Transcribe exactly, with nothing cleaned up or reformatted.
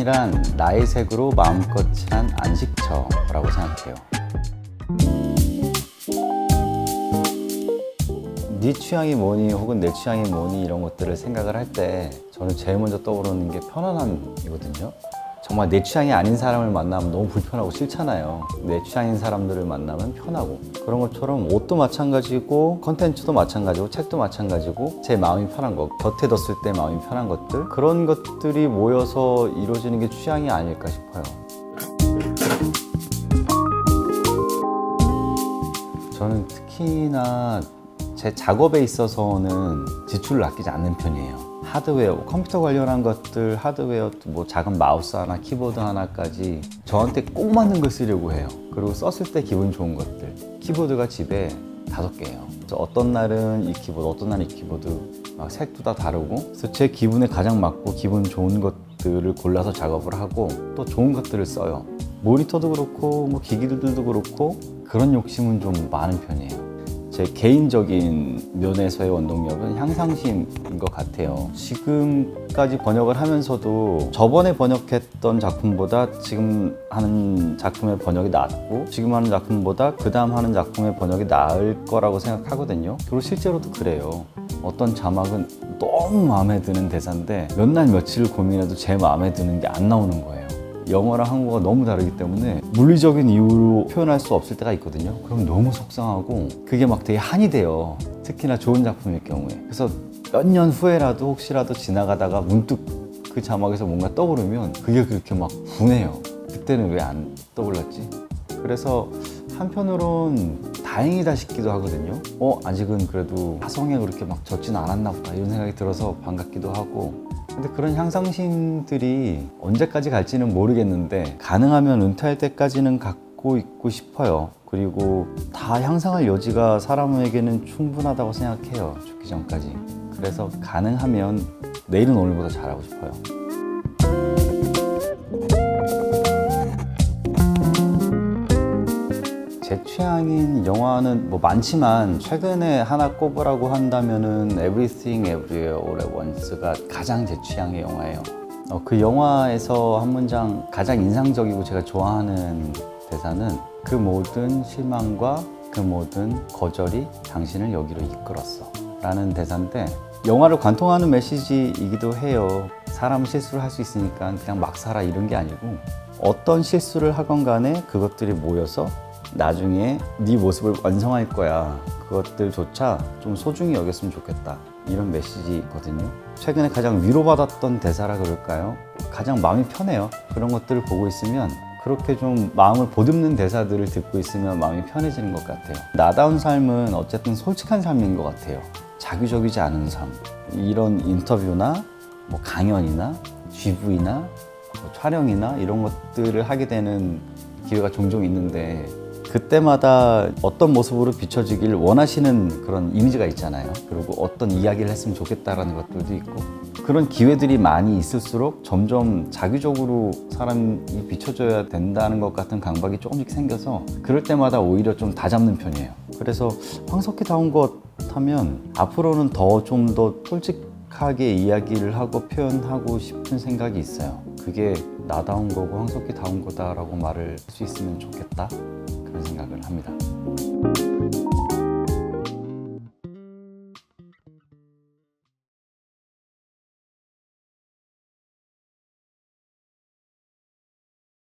취향이란 나의 색으로 마음껏 칠한 안식처라고 생각해요. 네 취향이 뭐니 혹은 내 취향이 뭐니 이런 것들을 생각을 할 때 저는 제일 먼저 떠오르는 게 편안함이거든요. 정말 내 취향이 아닌 사람을 만나면 너무 불편하고 싫잖아요. 내 취향인 사람들을 만나면 편하고, 그런 것처럼 옷도 마찬가지고 컨텐츠도 마찬가지고 책도 마찬가지고 제 마음이 편한 거, 곁에 뒀을 때 마음이 편한 것들, 그런 것들이 모여서 이루어지는 게 취향이 아닐까 싶어요. 저는 특히나 제 작업에 있어서는 지출을 아끼지 않는 편이에요. 하드웨어, 컴퓨터 관련한 것들, 하드웨어, 뭐 작은 마우스 하나, 키보드 하나까지 저한테 꼭 맞는 걸 쓰려고 해요. 그리고 썼을 때 기분 좋은 것들. 키보드가 집에 다섯 개예요. 어떤 날은 이 키보드, 어떤 날은 이 키보드, 막 색도 다 다르고, 그래서 제 기분에 가장 맞고 기분 좋은 것들을 골라서 작업을 하고 또 좋은 것들을 써요. 모니터도 그렇고 뭐 기기들도 그렇고 그런 욕심은 좀 많은 편이에요. 제 개인적인 면에서의 원동력은 향상심인 것 같아요. 지금까지 번역을 하면서도 저번에 번역했던 작품보다 지금 하는 작품의 번역이 낫고, 지금 하는 작품보다 그 다음 하는 작품의 번역이 나을 거라고 생각하거든요. 그리고 실제로도 그래요. 어떤 자막은 너무 마음에 드는 대사인데 몇 날 며칠 고민해도 제 마음에 드는 게 안 나오는 거예요. 영어랑 한국어가 너무 다르기 때문에 물리적인 이유로 표현할 수 없을 때가 있거든요. 그럼 너무 속상하고 그게 막 되게 한이 돼요. 특히나 좋은 작품일 경우에. 그래서 몇 년 후에라도 혹시라도 지나가다가 문득 그 자막에서 뭔가 떠오르면 그게 그렇게 막 분해요. 그때는 왜 안 떠올랐지? 그래서 한편으론 다행이다 싶기도 하거든요. 어, 아직은 그래도 화성에 그렇게 막 젖진 않았나 보다 이런 생각이 들어서 반갑기도 하고. 근데 그런 향상심들이 언제까지 갈지는 모르겠는데 가능하면 은퇴할 때까지는 갖고 있고 싶어요. 그리고 다 향상할 여지가 사람에게는 충분하다고 생각해요. 죽기 전까지. 그래서 가능하면 내일은 오늘보다 잘하고 싶어요. 제 취향인 영화는 뭐 많지만 최근에 하나 꼽으라고 한다면은 Everything Everywhere All at Once가 가장 제 취향의 영화예요. 어, 그 영화에서 한 문장 가장 인상적이고 제가 좋아하는 대사는 그 모든 실망과 그 모든 거절이 당신을 여기로 이끌었어 라는 대사인데, 영화를 관통하는 메시지이기도 해요. 사람은 실수를 할 수 있으니까 그냥 막 살아 이런 게 아니고, 어떤 실수를 하건 간에 그것들이 모여서 나중에 네 모습을 완성할 거야. 그것들조차 좀 소중히 여겼으면 좋겠다. 이런 메시지거든요. 최근에 가장 위로받았던 대사라 그럴까요? 가장 마음이 편해요. 그런 것들을 보고 있으면, 그렇게 좀 마음을 보듬는 대사들을 듣고 있으면 마음이 편해지는 것 같아요. 나다운 삶은 어쨌든 솔직한 삶인 것 같아요. 자기적이지 않은 삶. 이런 인터뷰나 뭐 강연이나 지브이나 뭐 촬영이나 이런 것들을 하게 되는 기회가 종종 있는데, 그때마다 어떤 모습으로 비춰지길 원하시는 그런 이미지가 있잖아요. 그리고 어떤 이야기를 했으면 좋겠다라는 것들도 있고, 그런 기회들이 많이 있을수록 점점 자기적으로 사람이 비춰줘야 된다는 것 같은 강박이 조금씩 생겨서 그럴 때마다 오히려 좀 다잡는 편이에요. 그래서 황석희다운 것 하면 앞으로는 더 좀 더 솔직하게 이야기를 하고 표현하고 싶은 생각이 있어요. 그게 나다운 거고 황석희다운 거다라고 말을 할 수 있으면 좋겠다, 그런 생각을 합니다.